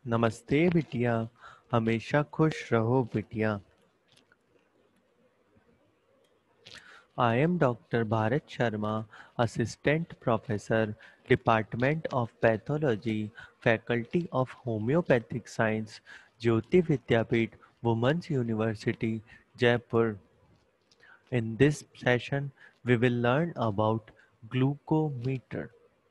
नमस्ते बिटिया, हमेशा खुश रहो बिटिया। I am Dr. Bharat Sharma, Assistant Professor, Department of Pathology, Faculty of Homeopathic Science, Jyoti Vidyapeeth, Women's University, Jaipur. In this session, we will learn about glucometer.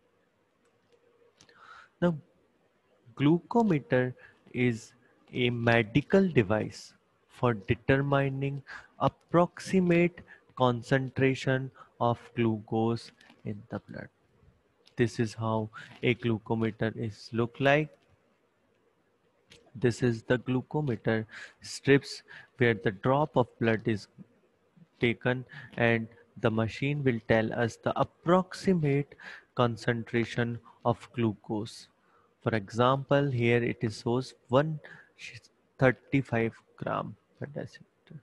Now, glucometer is a medical device for determining approximate concentration of glucose in the blood. This is how a glucometer is look like. This is the glucometer strips where the drop of blood is taken and the machine will tell us the approximate concentration of glucose. For example, here it is shows 135 gram per deciliter.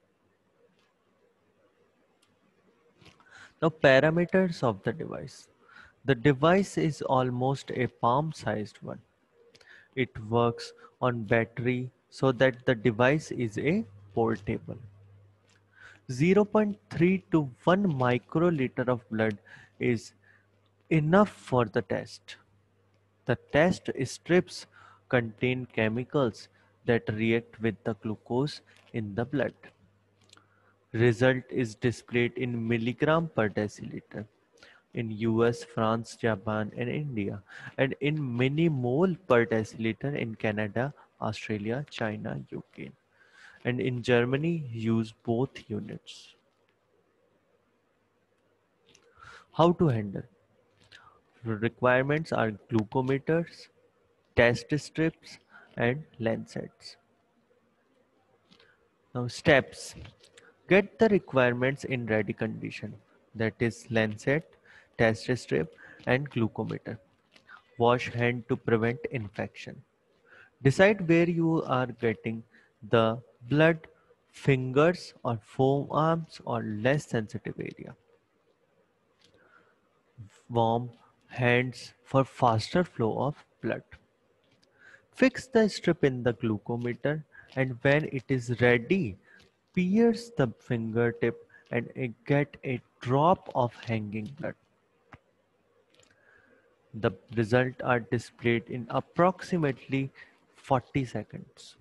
Now parameters of the device. The device is almost a palm-sized one. It works on battery so that the device is a portable. 0.3 to 1 microliter of blood is enough for the test. The test strips contain chemicals that react with the glucose in the blood. Result is displayed in milligram per deciliter in US, France, Japan and India, and in millimole per deciliter in Canada, Australia, China, UK. And in Germany use both units. How to handle? Requirements are glucometers, test strips and lancets. Now steps. Get the requirements in ready condition, that is lancet, test strip and glucometer. Wash hand to prevent infection. Decide where you are getting the blood, fingers or forearms or less sensitive area. Warm hands for faster flow of blood. Fix the strip in the glucometer and when it is ready, pierce the fingertip and get a drop of hanging blood. The results are displayed in approximately 40 seconds.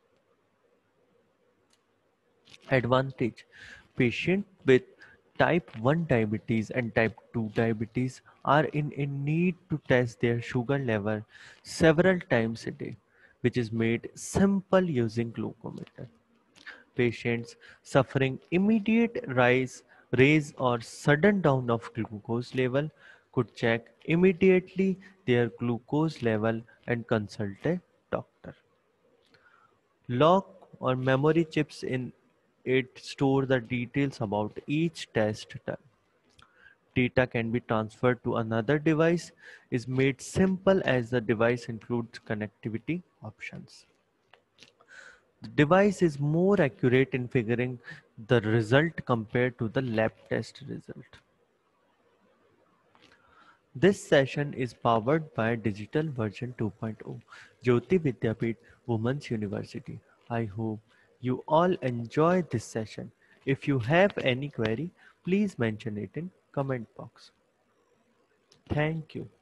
Advantage: patients with type 1 diabetes and type 2 diabetes are in a need to test their sugar level several times a day, which is made simple using glucometer. Patients suffering immediate raise or sudden down of glucose level could check immediately their glucose level and consult a doctor. Lock or memory chips in it store the details about each test done. Data can be transferred to another device is made simple as the device includes connectivity options. The device is more accurate in figuring the result compared to the lab test result. This session is powered by Digital Version 2.0, Jyoti Vidyapeeth Women's University. I hope you all enjoy this session. If you have any query, please mention it in comment box. Thank you.